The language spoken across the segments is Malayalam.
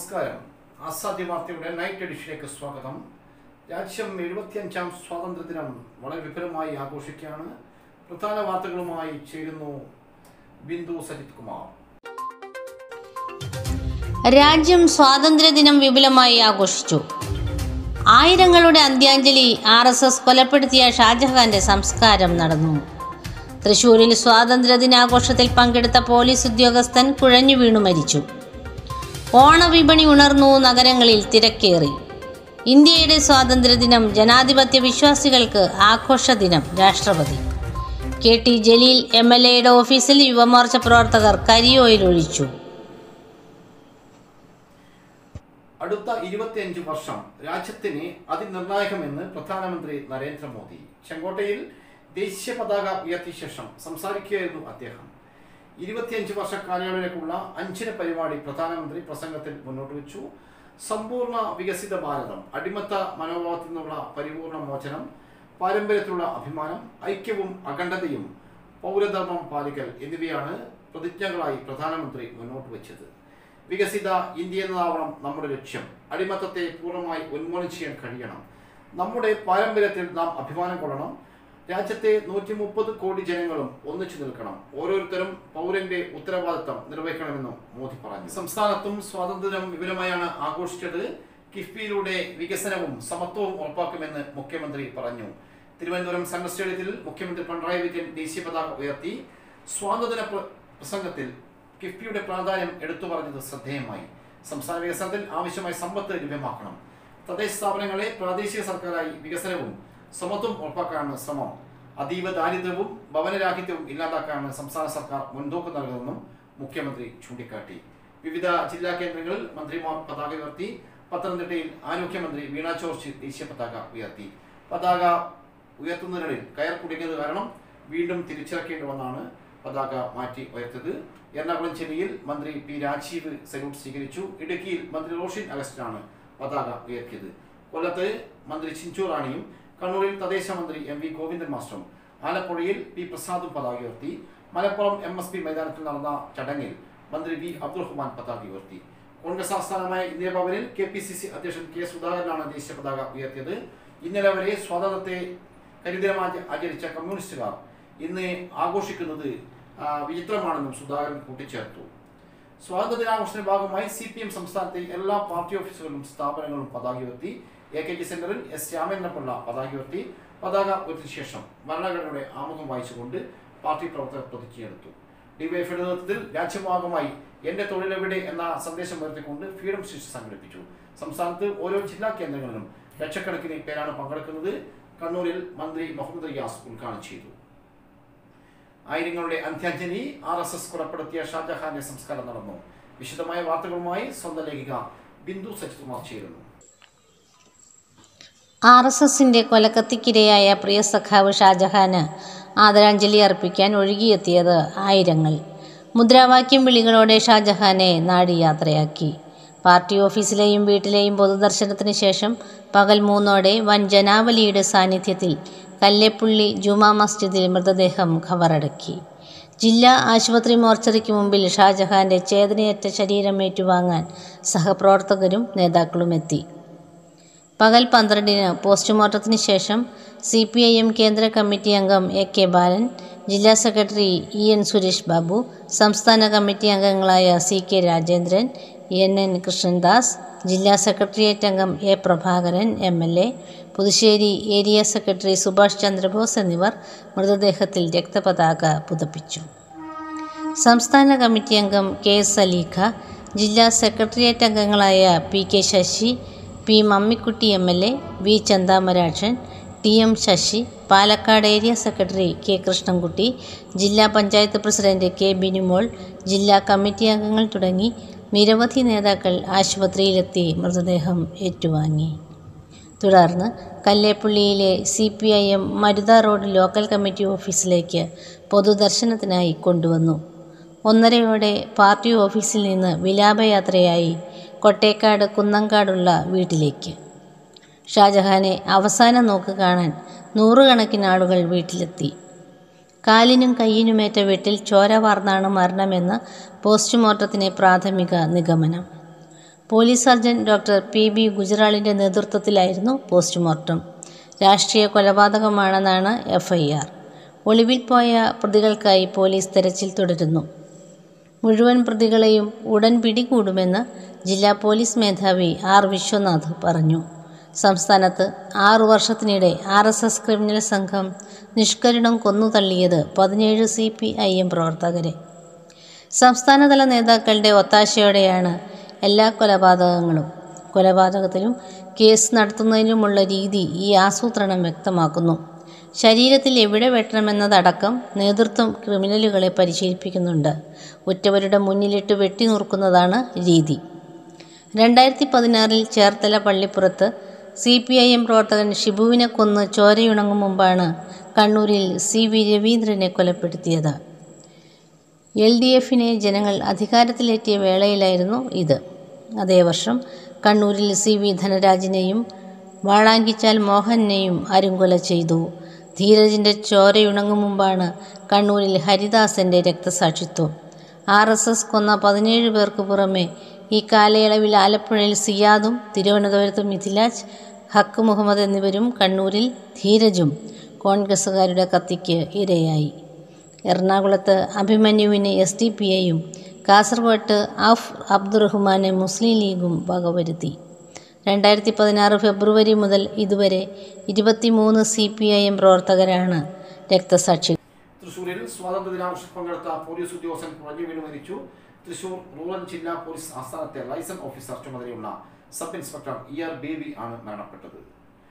നമസ്കാരം. ആസാദി വാർത്തയുടെ നൈറ്റ് എഡിഷനിലേക്ക് സ്വാഗതം. രാജ്യം 75ാം സ്വാതന്ത്ര്യദിനം വളരെ വിപുലമായി ആഘോഷിക്കുകയാണ്. പ്രധാന വാർത്തകളുമായി ചേരുന്നു ബിന്ദു സജിത് കുമാർ. രാജ്യം സ്വാതന്ത്ര്യദിനം വിപുലമായി ആഘോഷിച്ചു. ആയിരങ്ങളുടെ അന്ത്യാഞ്ജലി ആർഎസ്എസ് കൊലപ്പെടുത്തിയ ഷാജഹാന്റെ സംസ്കാരം നടന്നു. തൃശൂരിൽ സ്വാതന്ത്ര്യദിനാഘോഷത്തിൽ പങ്കെടുത്ത പോലീസ് ഉദ്യോഗസ്ഥൻ കുഴഞ്ഞു വീണു മരിച്ചു. ഓണവിപണി ഉണർന്നു, നഗരങ്ങളിൽ തിരക്കേറി. ഇന്ത്യയുടെ സ്വാതന്ത്ര്യദിനം ജനാധിപത്യ വിശ്വാസികൾക്ക് ആഘോഷദിനം. രാഷ്ട്രപതി കെ.ടി. ജലീൽ എൽഎയുടെ ഓഫീസിൽ യുവമോർച്ച പ്രവർത്തകർ കരിയോയിൽ ഒഴിച്ചു. അടുത്ത 25 വർഷം രാജ്യത്തിന് അതിനിർണായകമെന്ന് പ്രധാനമന്ത്രി നരേന്ദ്രമോദി. ചെങ്കോട്ടയിൽ ദേശീയ പതാക ഉയർത്തിയ ശേഷം സംസാരിക്കുകയായിരുന്നു അദ്ദേഹം. 25 വർഷ കാലയളവിലേക്കുള്ള 5 പരിപാടി പ്രധാനമന്ത്രി പ്രസംഗത്തിൽ മുന്നോട്ട് വെച്ചു. സമ്പൂർണ്ണ വികസിത ഭാരതം, അടിമത്ത മനോഭാവത്തിൽ നിന്നുള്ള പരിപൂർണ മോചനം, പാരമ്പര്യത്തിലുള്ള അഭിമാനം, ഐക്യവും അഖണ്ഡതയും, പൗരധർമ്മം പാലിക്കൽ എന്നിവയാണ് പ്രതിജ്ഞകളായി പ്രധാനമന്ത്രി മുന്നോട്ട് വെച്ചത്. വികസിത ഇന്ത്യ എന്നതാവണം നമ്മുടെ ലക്ഷ്യം. അടിമത്തത്തെ പൂർണ്ണമായി ഉന്മൂലനം ചെയ്യാൻ കഴിയണം. നമ്മുടെ പാരമ്പര്യത്തിൽ നാം അഭിമാനം കൊള്ളണം. രാജ്യത്തെ 130 കോടി ജനങ്ങളും ഒന്നിച്ചു നിൽക്കണം. ഓരോരുത്തരും പൗരന്റെ ഉത്തരവാദിത്തം നിർവഹിക്കണമെന്നും മോദി പറഞ്ഞു. സംസ്ഥാനത്തും സ്വാതന്ത്ര്യം വിപുലമായാണ് ആഘോഷിച്ചത്. കിഫ്ബിയിലൂടെ വികസനവും സമത്വവും ഉറപ്പാക്കുമെന്ന് മുഖ്യമന്ത്രി പറഞ്ഞു. തിരുവനന്തപുരം സെൻട്രൽ സ്റ്റേഡിയത്തിൽ മുഖ്യമന്ത്രി പിണറായി വിജയൻ ദേശീയ പതാക ഉയർത്തി. സ്വാതന്ത്ര്യ പ്രസംഗത്തിൽ കിഫ്ബിയുടെ പ്രാധാന്യം എടുത്തു പറഞ്ഞത് ശ്രദ്ധേയമായി. സംസ്ഥാന വികസനത്തിൽ ആവശ്യമായ സമ്പത്ത് ലഭ്യമാക്കണം. തദ്ദേശ സ്ഥാപനങ്ങളെ പ്രാദേശിക സർക്കാരായി വികസനവും സമത്വം ഉറപ്പാക്കാനാണ് ശ്രമം. അതീവ ദാരിദ്ര്യവും ഭവനരാഹിത്യവും ഇല്ലാതാക്കാനാണ് സംസ്ഥാന സർക്കാർ മുൻതൂക്കം നൽകുന്നതെന്നും മുഖ്യമന്ത്രി ചൂണ്ടിക്കാട്ടി. വിവിധ ജില്ലാ കേന്ദ്രങ്ങളിൽ മന്ത്രിമാർ പതാക ഉയർത്തി. പത്തനംതിട്ടയിൽ ആരോഗ്യമന്ത്രി വീണ ജോർജ് ദേശീയ പതാക ഉയർത്തി. പതാക ഉയർത്തുന്നതിനിടയിൽ കയർ കുടുങ്ങിയത് കാരണം വീണ്ടും തിരിച്ചിറക്കേണ്ടി വന്നാണ് പതാക മാറ്റി ഉയർത്തിയത്. എറണാകുളം ജില്ലയിൽ മന്ത്രി പി രാജീവ് സല്യൂട്ട് സ്വീകരിച്ചു. ഇടുക്കിയിൽ മന്ത്രി റോഷിൻ അഗസ്റ്റിനാണ് പതാക ഉയർത്തിയത്. കൊല്ലത്ത് മന്ത്രി ചിഞ്ചു റാണിയും, കണ്ണൂരിൽ തദ്ദേശ മന്ത്രി എം വി ഗോവിന്ദൻ മാസ്റ്ററും, ആലപ്പുഴയിൽ പി പ്രസാദും പതാക ഉയർത്തി. മലപ്പുറം MSP മൈതാനത്തിൽ നടന്ന ചടങ്ങിൽ മന്ത്രി വി അബ്ദുറഹ്മാൻ പതാക ഉയർത്തി. കോൺഗ്രസ് ആസ്ഥാനമായ ഇന്ത്യ ഭവനിൽ KPCC അധ്യക്ഷൻ കെ സുധാകരനാണ് ദേശീയ പതാക ഉയർത്തിയത്. ഇന്നലെ വരെ സ്വാതന്ത്ര്യത്തെ കരിദിനമായി ആചരിച്ച കമ്മ്യൂണിസ്റ്റുകാർ ഇന്ന് ആഘോഷിക്കുന്നത് വിചിത്രമാണെന്നും സുധാകരൻ കൂട്ടിച്ചേർത്തു. സ്വാതന്ത്ര്യദിനാഘോഷത്തിന്റെ ഭാഗമായി CPM സംസ്ഥാനത്തെ എല്ലാ പാർട്ടി ഓഫീസുകളിലും സ്ഥാപനങ്ങളും പതാക ഉയർത്തി. AKG സെന്ററിൽ S. രാമേന്ദ്രപിള്ള പതാക ഉയർത്തി. പതാക ഉയർത്തിയ ശേഷം ഭരണഘടനയുടെ ആമുഖം വായിച്ചുകൊണ്ട് പാർട്ടി പ്രവർത്തകർ പ്രതിജ്ഞയെടുത്തു. ഡിവൈഎഫ്ഐയുടെ നേതൃത്വത്തിൽ രാജ്യഭാഗമായി എന്റെ തൊഴിലെവിടെ എന്ന സന്ദേശം ഉയർത്തിക്കൊണ്ട് ഫ്രീഡം സ്റ്റിച്ച് സംഘടിപ്പിച്ചു. സംസ്ഥാനത്ത് ഓരോ ജില്ലാ കേന്ദ്രങ്ങളിലും ലക്ഷക്കണക്കിന് പേരാണ് പങ്കെടുക്കുന്നത്. കണ്ണൂരിൽ മന്ത്രി മുഹമ്മദ് റിയാസ് ഉദ്ഘാടനം ചെയ്തു. ആയിരങ്ങളുടെ അന്ത്യാഞ്ജലി RSS കൊലപ്പെടുത്തിയ ഷാജഹാന്റെ സംസ്കാരം നടന്നു. വിശദമായ വാർത്തകളുമായി സ്വന്തം ലേഖിക ബിന്ദു സജിത് കുമാർ ചേരുന്നു. RSSന്റെ കൊലക്കത്തിക്കിരയായ പ്രിയ സഖാവ് ഷാജഹാന് ആദരാഞ്ജലി അർപ്പിക്കാൻ ഒഴുകിയെത്തിയത് ആയിരങ്ങൾ. മുദ്രാവാക്യം വിളികളോടെ ഷാജഹാനെ നാടിയാത്രയാക്കി. പാർട്ടി ഓഫീസിലെയും വീട്ടിലെയും പൊതുദർശനത്തിന് ശേഷം പകൽ 3ഓടെ വൻ ജനാവലിയുടെ സാന്നിധ്യത്തിൽ കല്ലേപ്പുള്ളി ജുമാ മസ്ജിദിൽ മൃതദേഹം ഖബറടക്കി. ജില്ലാ ആശുപത്രി മോർച്ചറിക്ക് മുമ്പിൽ ഷാജഹാന്റെ ചേതനയറ്റ ശരീരം ഏറ്റുവാങ്ങാൻ സഹപ്രവർത്തകരും നേതാക്കളും എത്തി. പകൽ 12-ന് പോസ്റ്റ്മോർട്ടത്തിന് ശേഷം CPIM കേന്ദ്ര കമ്മിറ്റി അംഗം AK ബാലൻ, ജില്ലാ സെക്രട്ടറി EN സുരേഷ് ബാബു, സംസ്ഥാന കമ്മിറ്റി അംഗങ്ങളായ CK രാജേന്ദ്രൻ, NN കൃഷ്ണൻദാസ്, ജില്ലാ സെക്രട്ടേറിയറ്റ് അംഗം A Prabhakaran MLA, Puthussery area secretary Subhash Chandrabose എന്നിവർ മൃതദേഹത്തിൽ രക്തപതാക പുതപ്പിച്ചു. സംസ്ഥാന കമ്മിറ്റി അംഗം KS അലീഖ, ജില്ലാ സെക്രട്ടേറിയറ്റ് അംഗങ്ങളായ PK Sasi, P Mammikutty MLA, V Chanthamarakshan, TM Sasi, Palakkad area secretary K Krishnankutty, ജില്ലാ പഞ്ചായത്ത് പ്രസിഡന്റ് K ബിനുമോൾ, ജില്ലാ കമ്മിറ്റി അംഗങ്ങൾ തുടങ്ങി നിരവധി നേതാക്കൾ ആശുപത്രിയിലെത്തി മൃതദേഹം ഏറ്റുവാങ്ങി. തുടർന്ന് കല്ലേപ്പുള്ളിയിലെ CPIM Marutha road local committee ഓഫീസിലേക്ക് പൊതുദർശനത്തിനായി കൊണ്ടുവന്നു. 1:30-ഓടെ പാർട്ടി ഓഫീസിൽ നിന്ന് വിലാപയാത്രയായി കൊട്ടേക്കാട് കുന്നങ്കാടുള്ള വീട്ടിലേക്ക്. ഷാജഹാനെ അവസാന നോക്ക് കാണാൻ 100 കണക്കിന് ആളുകൾ വീട്ടിലെത്തി. കാലിനും കയ്യിനുമേറ്റ വെട്ടിൽ ചോര വാർന്നാണ് മരണമെന്ന് പോസ്റ്റ്മോർട്ടത്തിന് പ്രാഥമിക നിഗമനം. പോലീസ് സർജൻ ഡോക്ടർ PB ഗുജറാളിൻ്റെ നേതൃത്വത്തിലായിരുന്നു പോസ്റ്റ്മോർട്ടം. രാഷ്ട്രീയ കൊലപാതകമാണെന്നാണ് FIR. ഒളിവിൽ പോയ പ്രതികൾക്കായി പോലീസ് തെരച്ചിൽ തുടരുന്നു. മുഴുവൻ പ്രതികളെയും ഉടൻ പിടികൂടുമെന്ന് ജില്ലാ പോലീസ് മേധാവി R. വിശ്വനാഥ് പറഞ്ഞു. സംസ്ഥാനത്ത് 6 വർഷത്തിനിടെ RSS ക്രിമിനൽ സംഘം നിഷ്കരുണം കൊന്നുതള്ളിയത് 17 CPIM പ്രവർത്തകരെ. സംസ്ഥാനതല നേതാക്കളുടെ ഒത്താശയോടെയാണ് എല്ലാ കൊലപാതകത്തിലും കേസ് നടത്തുന്നതിനുമുള്ള രീതി ഈ ആസൂത്രണം വ്യക്തമാക്കുന്നു. ശരീരത്തിൽ എവിടെ വെട്ടണമെന്നതടക്കം നേതൃത്വം ക്രിമിനലുകളെ പരിശീലിപ്പിക്കുന്നുണ്ട്. ഉറ്റവരുടെ മുന്നിലിട്ട് വെട്ടിനുറുക്കുന്നതാണ് രീതി. 2016 ചേർത്തല പള്ളിപ്പുറത്ത് CPIM പ്രവർത്തകൻ ഷിബുവിനെ കൊന്ന് ചോരയുണങ്ങും മുമ്പാണ് കണ്ണൂരിൽ CV രവീന്ദ്രനെ കൊലപ്പെടുത്തിയത്. LDFനെ ജനങ്ങൾ അധികാരത്തിലേറ്റിയ വേളയിലായിരുന്നു ഇത്. അതേ വർഷം കണ്ണൂരിൽ CV ധനരാജിനെയും വാളാങ്കിച്ചാൽ മോഹനെയും അരുംകൊല ചെയ്തു. ധീരജിൻ്റെ ചോരയുണങ്ങും മുമ്പാണ് കണ്ണൂരിൽ ഹരിദാസൻ്റെ രക്തസാക്ഷിത്വം. RSS കൊന്ന 17 പേർക്ക് പുറമെ ഈ കാലയളവിൽ ആലപ്പുഴയിൽ സിയാദും തിരുവനന്തപുരത്ത് മിഥിലാജ്, ഹക്ക് മുഹമ്മദ് എന്നിവരും കണ്ണൂരിൽ ധീരജും കോൺഗ്രസുകാരുടെ കത്തിക്ക് ഇരയായി. എറണാകുളത്ത് അഭിമന്യുവിനെ SDPIയും കാസർഗോട്ട് അബ്ദുറഹ്മാനെ മുസ്ലിം ലീഗും വകവരുത്തി. 2016 ഫെബ്രുവരി മുതൽ ഇതുവരെ 23 CPIM പ്രവർത്തകരാണ് രക്തസാക്ഷികൾ. തൃശൂരിൽ സ്വാതന്ത്ര്യ ദിനാഘോഷത്തിൽ പങ്കെടുത്ത പോലീസ് ഉദ്യോഗസ്ഥൻ കുഴഞ്ഞു വീണ് മരിച്ചു. തൃശൂർ റൂറൽ ജില്ലാ പോലീസ് ആസ്ഥാനത്തെ ലൈസൻസ് ഓഫീസർ ചുമതലയുള്ള സബ് ഇൻസ്പെക്ടർ ER ബേബി ആണ് മരണപ്പെട്ടത്.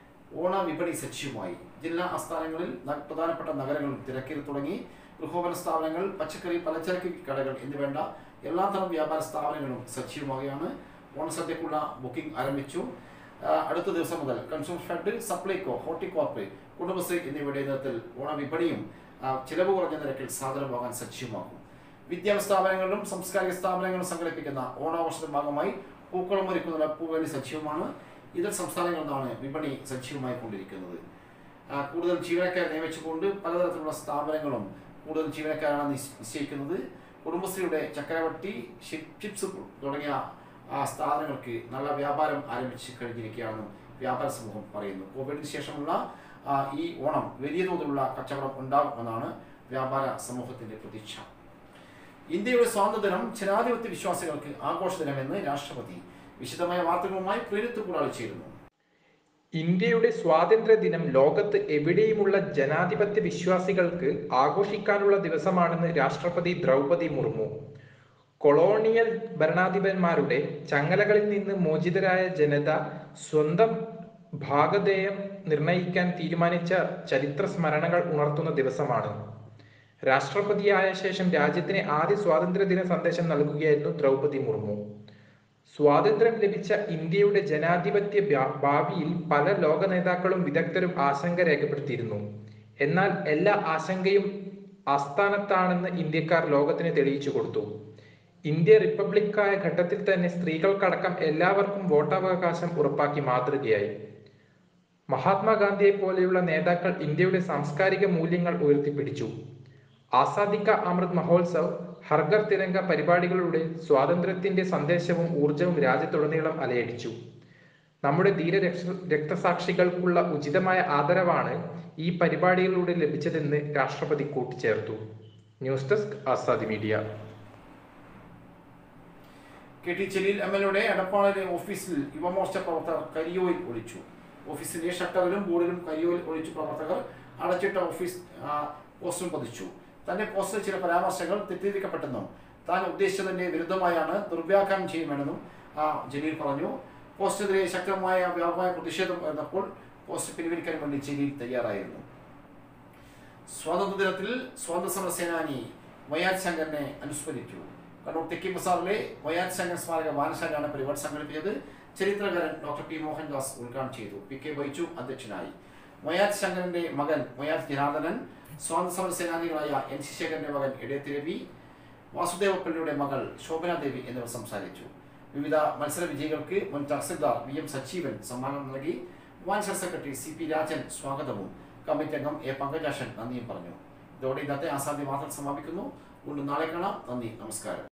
ഓണ വിപണി സജീവമായി. ജില്ലാ ആസ്ഥാനങ്ങളിൽ പ്രധാനപ്പെട്ട നഗരങ്ങളിൽ തിരക്കേറി തുടങ്ങി. ഗൃഹോപകരണ സ്ഥാപനങ്ങൾ, പച്ചക്കറി, പലചരക്ക് കടകൾ എന്നിവേണ്ട എല്ലാത്തരം വ്യാപാര സ്ഥാപനങ്ങളും സജീവമാവുകയാണ്. ഓണസദ്യക്കുള്ള ബുക്കിംഗ് ആരംഭിച്ചു. അടുത്ത ദിവസം മുതൽ കൺസ്യൂമർ ഫെഡ്, സപ്ലൈകോ, ഹോർട്ടികോർപ്പ്, കുടുംബശ്രീ എന്നിവയുടെ നേതൃത്വത്തിൽ ഓണവിപണിയും ചിലവ് കുറഞ്ഞ നിരക്കിൽ സാധനം വാങ്ങാൻ സജീവമാകും. വിദ്യാഭ്യാസ സ്ഥാപനങ്ങളിലും സാംസ്കാരിക സ്ഥാപനങ്ങളും സംഘടിപ്പിക്കുന്ന ഓണാഘോഷത്തിന്റെ ഭാഗമായി പൂക്കളം ഒരുക്കുന്ന പൂവേണി സജീവമാണ്. ഇതര സംസ്ഥാനങ്ങളിൽ നിന്നാണ് വിപണി സജീവമായി കൊണ്ടിരിക്കുന്നത്. കൂടുതൽ ജീവനക്കാരെ നിയമിച്ചുകൊണ്ട് പലതരത്തിലുള്ള സ്ഥാപനങ്ങളും കൂടുതൽ ജീവനക്കാരാണ് നിശ്ചയിക്കുന്നത്. കുടുംബശ്രീയുടെ ചക്രവട്ടി, ചിപ്സ് തുടങ്ങിയ സ്ഥാപനങ്ങൾക്ക് നല്ല വ്യാപാരം ആരംഭിച്ച് കഴിഞ്ഞിരിക്കുകയാണെന്നും വ്യാപാര സമൂഹം പറയുന്നു. കോവിഡിന് ശേഷമുള്ള ഈ ഓണം വലിയ തോതിലുള്ള കച്ചവടം ഉണ്ടാകുമെന്നാണ് വ്യാപാര സമൂഹത്തിന്റെ പ്രതീക്ഷ. ഇന്ത്യയുടെ സ്വാതന്ത്ര്യദിനം ജനാധിപത്യ വിശ്വാസികൾക്ക് ആഘോഷ ദിനമെന്ന് രാഷ്ട്രപതി. വിശദമായ വാർത്തകളുമായി പ്രീതിത്ത് കൂടാതെ ചേരുന്നു. ഇന്ത്യയുടെ സ്വാതന്ത്ര്യ ദിനം ലോകത്ത് എവിടെയുമുള്ള ജനാധിപത്യ വിശ്വാസികൾക്ക് ആഘോഷിക്കാനുള്ള ദിവസമാണെന്ന് രാഷ്ട്രപതി ദ്രൗപദി മുർമു. കൊളോണിയൽ ഭരണാധിപന്മാരുടെ ചങ്ങലകളിൽ നിന്ന് മോചിതരായ ജനത സ്വന്തം ഭാഗധേയം നിർണയിക്കാൻ തീരുമാനിച്ച ചരിത്ര സ്മരണകൾ ഉണർത്തുന്ന ദിവസമാണ്. രാഷ്ട്രപതിയായ ശേഷം രാജ്യത്തിന് ആദ്യ സ്വാതന്ത്ര്യദിന സന്ദേശം നൽകുകയായിരുന്നു ദ്രൗപദി മുർമു. സ്വാതന്ത്ര്യം ലഭിച്ച ഇന്ത്യയുടെ ജനാധിപത്യ ഭാവിയിൽ പല ലോക നേതാക്കളും വിദഗ്ധരും ആശങ്ക രേഖപ്പെടുത്തിയിരുന്നു. എന്നാൽ എല്ലാ ആശങ്കയും ആസ്ഥാനത്താണെന്ന് ഇന്ത്യക്കാർ ലോകത്തിന് തെളിയിച്ചു കൊടുത്തു. ഇന്ത്യ റിപ്പബ്ലിക്കായ ഘട്ടത്തിൽ തന്നെ സ്ത്രീകൾക്കടക്കം എല്ലാവർക്കും വോട്ടവകാശം ഉറപ്പാക്കി മാതൃകയായി. മഹാത്മാഗാന്ധിയെ പോലെയുള്ള നേതാക്കൾ ഇന്ത്യയുടെ സാംസ്കാരിക മൂല്യങ്ങൾ ഉയർത്തിപ്പിടിച്ചു. ആസാദി കാ അമൃത് മഹോത്സവ്, ഹർഘർ തിരംഗ പരിപാടികളിലൂടെ സ്വാതന്ത്ര്യത്തിന്റെ സന്ദേശവും ഊർജവും രാജ്യത്തുടനീളം അലയടിച്ചു. നമ്മുടെ ധീര രക്തസാക്ഷികൾക്കുള്ള ഉചിതമായ ആദരവാണ് ഈ പരിപാടികളിലൂടെ ലഭിച്ചതെന്ന് രാഷ്ട്രപതി കൂട്ടിച്ചേർത്തു. News desk Azadi media. KT Jaleel MLAയുടെ എടപ്പാളിലെ ഓഫീസിൽ യുവമോർച്ച പ്രവർത്തകർ കരിയോയിൽ ഒളിച്ചു. ഓഫീസിന്റെ ഷട്ടറിലും ബോർഡിലും കരിയോയിൽ ഒളിച്ചു പ്രവർത്തകർ അടച്ചിട്ട ഓഫീസ് പോസ്റ്ററും പതിച്ചു. തന്റെ പോസ്റ്ററിൽ ചില പരാമർശങ്ങൾ തെറ്റിദ്ധരിക്കപ്പെട്ടെന്നും താൻ ഉദ്ദേശിച്ചതിന്റെ വിരുദ്ധമായാണ് ദുർവ്യാഖ്യാനം ചെയ്യുമെന്നും ജലീൽ പറഞ്ഞു. പോസ്റ്ററിനെതിരെ ശക്തമായ വ്യാപകമായ പ്രതിഷേധം വരുന്നപ്പോൾ പോസ്റ്റ് പിൻവലിക്കാൻ വേണ്ടി ജലീൽ തയ്യാറായിരുന്നു. സ്വാതന്ത്ര്യദിനത്തിൽ സ്വാതന്ത്ര്യ സമര സേനാനി വയാദ് ശങ്കറിനെ അനുസ്മരിച്ചു. കണ്ണൂർ തെക്കി ബസാറിലെ വയാദ് ശങ്കർ സ്മാരക വായനശാലയാണ് പരിപാടി സംഘടിപ്പിച്ചത്. ചരിത്രകാരൻ ഡോക്ടർ P. മോഹൻദാസ് ഉദ്ഘാടനം ചെയ്തു. PK ബൈജു അധ്യക്ഷനായി. വയാദ് ശങ്കറിന്റെ മകൻ വയാദ് ജനാർദ്ദനൻ, സ്വാതന്ത്ര്യ സമര സേനാനികളായ NC ശേഖരന്റെ മകൻ എടയത്ത് രവി, വാസുദേവപ്പള്ളിയുടെ മകൾ ശോഭന ദേവി എന്നിവർ സംസാരിച്ചു. വിവിധ മത്സര വിജയികൾക്ക് മുൻ തഹസിൽദാർ VM സജീവൻ സമ്മാനം നൽകി. വായനശാല സെക്രട്ടറി CP രാജൻ സ്വാഗതവും കമ്മിറ്റി അംഗം A. പങ്കജാക്ഷൻ നന്ദിയും പറഞ്ഞു. ഇതോടെ ഇന്നത്തെ ആസാദി വാർത്തകൾ സമാപിക്കുന്നു. വീണ്ടും നാളെ കാണാം. നന്ദി, നമസ്കാരം.